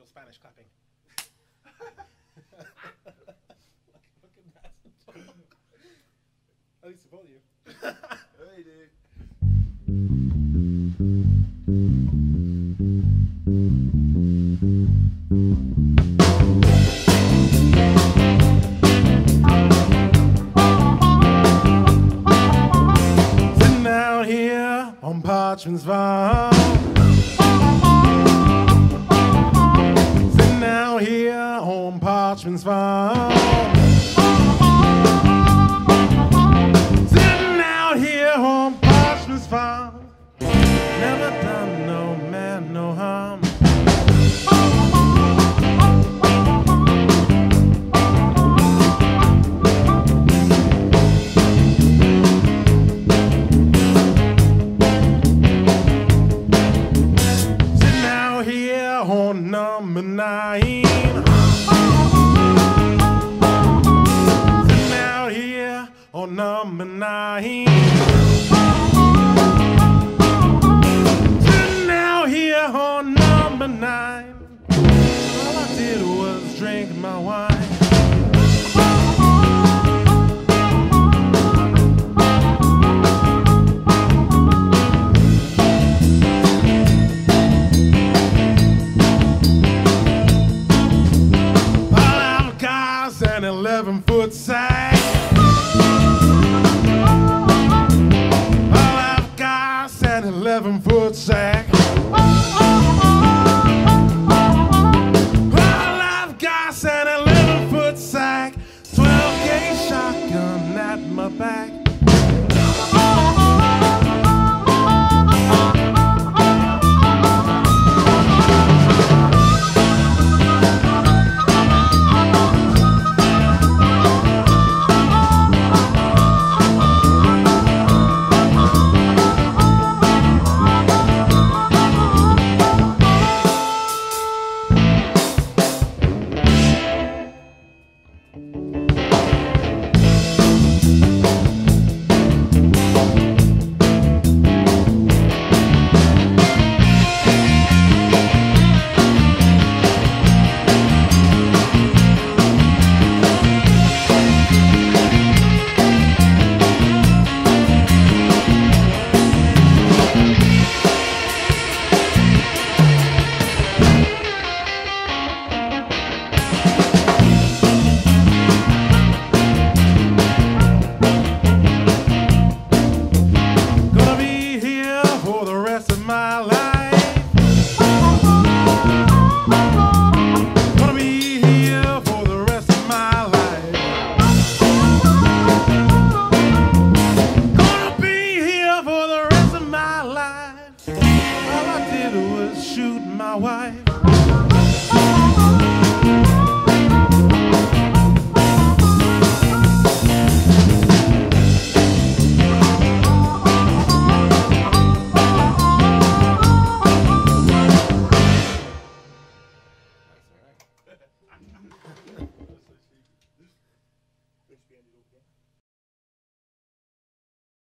Spanish clapping. Fucking bastard. At least support you. Hey, dude. Sitting out here on Parchman's farm. Sitting out here on Parchman's farm. Sitting out here on Parchman's farm. Never done no man no harm. Sitting out here on number 9. Sitting out here on number 9. Sitting out here on number 9. All I did was drink my wine.